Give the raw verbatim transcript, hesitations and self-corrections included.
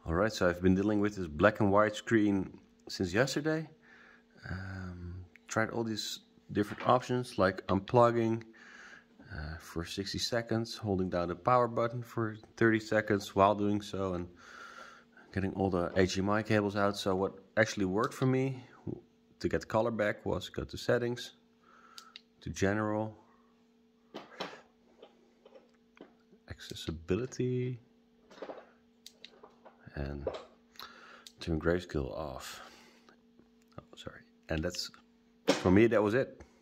Alright, so I've been dealing with this black and white screen since yesterday. Um, tried all these different options like unplugging uh, for sixty seconds, holding down the power button for thirty seconds while doing so, and getting all the H D M I cables out. So what actually worked for me to get color back was go to settings, to general, accessibility, and turn grayscale off. Oh, sorry. And that's, for me, that was it.